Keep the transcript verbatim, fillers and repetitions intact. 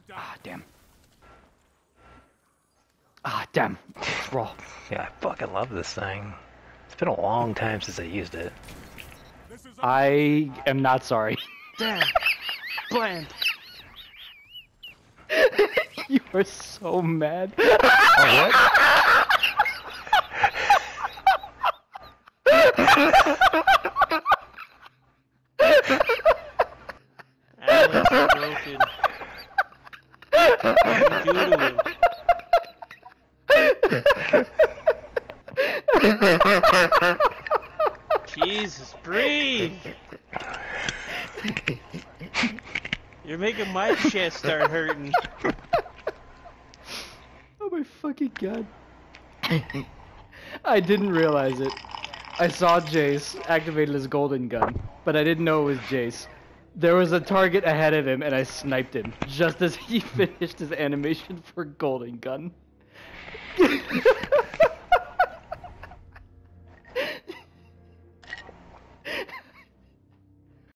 Ah, damn. Ah, damn. It's raw. Yeah, I fucking love this thing. It's been a long time since I used it. I am not sorry. Damn. Bland. You are so mad. Oh, Alex is broken. What did you do to him? Jesus, breathe! You're making my chest start hurting. Oh my fucking god. I didn't realize it. I saw Jace activated his golden gun, but I didn't know it was Jace. There was a target ahead of him and I sniped him just as he finished his animation for golden gun.